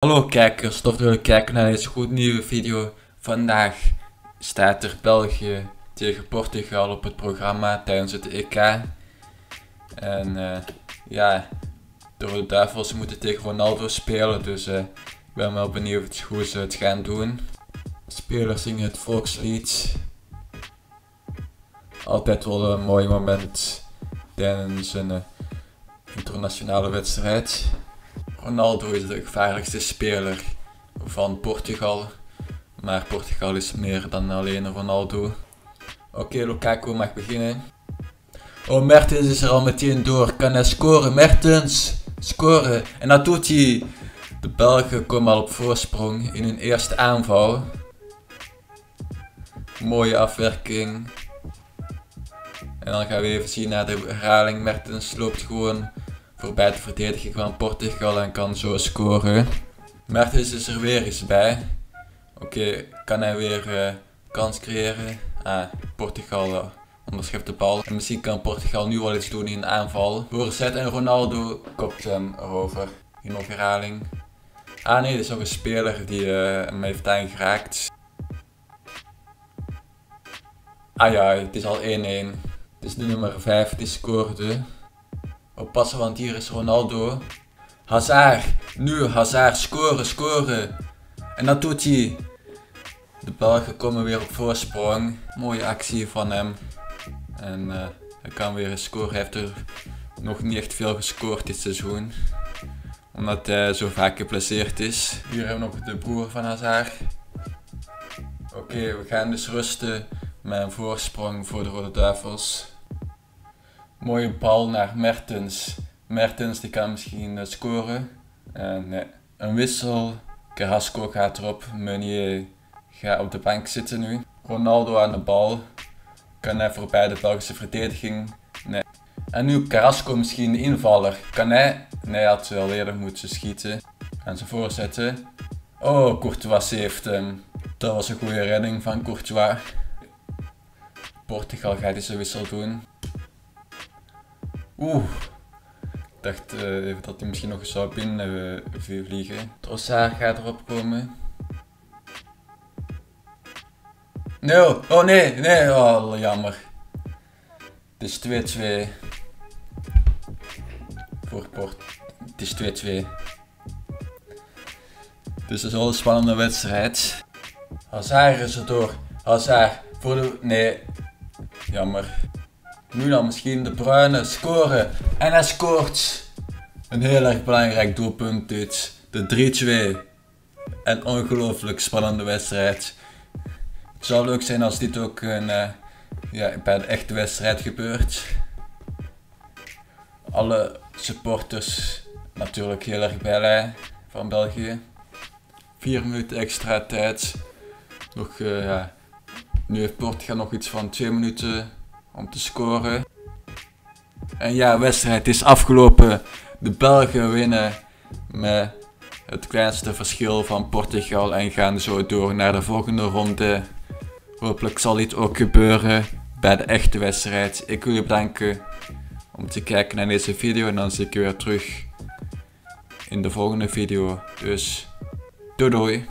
Hallo kijkers, tof dat jullie kijken naar deze goed nieuwe video. Vandaag staat er België tegen Portugal op het programma tijdens het EK. En ja, de Rode Duivels moeten tegen Ronaldo spelen, dus ik ben wel benieuwd hoe ze het gaan doen. De spelers zingen het volkslied. Altijd wel een mooi moment tijdens een internationale wedstrijd. Ronaldo is de gevaarlijkste speler van Portugal, maar Portugal is meer dan alleen Ronaldo. Oké, Lukaku mag beginnen. Oh, Mertens is er al meteen door. Kan hij scoren? Mertens, scoren. En dat doet hij. De Belgen komen al op voorsprong in hun eerste aanval. Mooie afwerking. En dan gaan we even zien naar de herhaling. Mertens loopt gewoon voorbij de verdediging van Portugal en kan zo scoren. Mertens is er weer eens bij. Oké, kan hij weer kans creëren? Portugal onderschept de bal. En misschien kan Portugal nu wel iets doen in een aanval. Voorzet en Ronaldo kopt hem erover. Hier nog herhaling. Nee, er is nog een speler die hem heeft aangeraakt. Ja, het is al 1-1. Het is de nummer 5 die scoorde. Oppassen, want hier is Ronaldo. Hazard. Nu Hazard. Scoren. En dat doet hij. De Belgen komen weer op voorsprong. Mooie actie van hem. En hij kan weer scoren. Hij heeft er nog niet echt veel gescoord dit seizoen. Omdat hij zo vaak geblesseerd is. Hier hebben we nog de broer van Hazard. Oké, we gaan dus rusten met een voorsprong voor de Rode Duivels. Mooie bal naar Mertens. Mertens die kan misschien scoren. Nee. Een wissel. Carrasco gaat erop. Meunier gaat op de bank zitten nu. Ronaldo aan de bal. Kan hij voorbij de Belgische verdediging? Nee. En nu Carrasco misschien de invaller. Kan hij? Nee, hij had wel eerder moeten schieten. Gaan ze voorzetten. Oh, Courtois heeft hem. Dat was een goede redding van Courtois. Portugal gaat deze wissel doen. Ik dacht dat hij misschien nog eens zou binnen vliegen. Trossard gaat erop komen. No. Oh nee, oh jammer. Het is 2-2. Voor Port. Het is 2-2. Dus het is wel een spannende wedstrijd. Hazard is er door. Hazard voor de... Nee. Jammer. Nu dan misschien De Bruyne scoren. En hij scoort. Een heel erg belangrijk doelpunt dit. De 3-2. Een ongelooflijk spannende wedstrijd. Het zou leuk zijn als dit ook bij de echte wedstrijd gebeurt. Alle supporters natuurlijk heel erg blij van België. 4 minuten extra tijd. Nog, nu heeft Portugal nog iets van 2 minuten om te scoren. En ja, de wedstrijd is afgelopen. De Belgen winnen met het kleinste verschil van Portugal en gaan zo door naar de volgende ronde. Hopelijk zal dit ook gebeuren bij de echte wedstrijd. Ik wil je bedanken om te kijken naar deze video en dan zie ik je weer terug in de volgende video. Dus doei doei!